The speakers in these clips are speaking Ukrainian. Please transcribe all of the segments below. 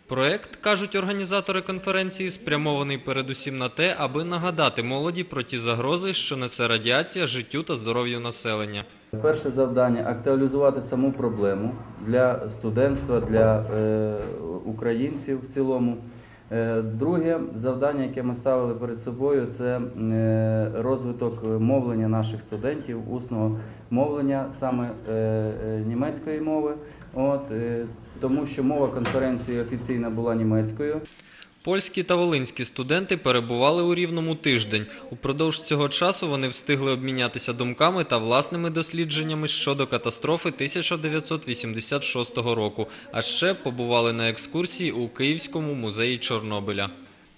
Проект, кажуть організатори конференції, спрямований передусім на те, аби нагадати молоді про ті загрози, що несе радіація життю та здоров'ю населення. Перше завдання – актуалізувати саму проблему для студентства, для українців в цілому. Друге завдання, яке ми ставили перед собою, це розвиток мовлення наших студентів, усного мовлення, саме німецької мови, тому що мова конференції офіційна була німецькою. Польські та волинські студенти перебували у Рівному тиждень. Упродовж цього часу вони встигли обмінятися думками та власними дослідженнями щодо катастрофи 1986 року, а ще побували на екскурсії у Київському музеї Чорнобиля.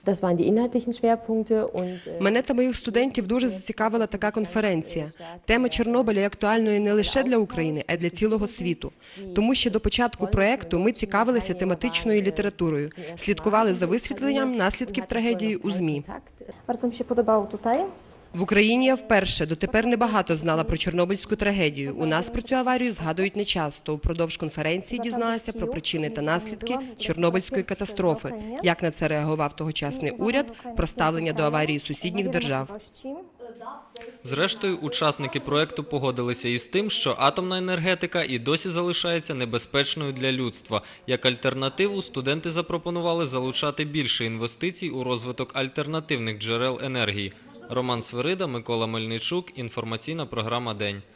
Мене та моїх студентів дуже зацікавила така конференція. Тема Чорнобиля є актуальною не лише для України, а й для цілого світу. Тому що до початку проєкту ми цікавилися тематичною літературою, слідкували за висвітленням наслідків трагедії у ЗМІ. Bardzo mi się podobało tutaj. В Україні я вперше, дотепер небагато знала про Чорнобильську трагедію. У нас про цю аварію згадують нечасто. Упродовж конференції дізналася про причини та наслідки Чорнобильської катастрофи, як на це реагував тогочасний уряд, про ставлення до аварії сусідніх держав. Зрештою, учасники проекту погодилися із тим, що атомна енергетика і досі залишається небезпечною для людства. Як альтернативу, студенти запропонували залучати більше інвестицій у розвиток альтернативних джерел енергії. Роман Свирида, Микола Мельничук. Інформаційна програма «День».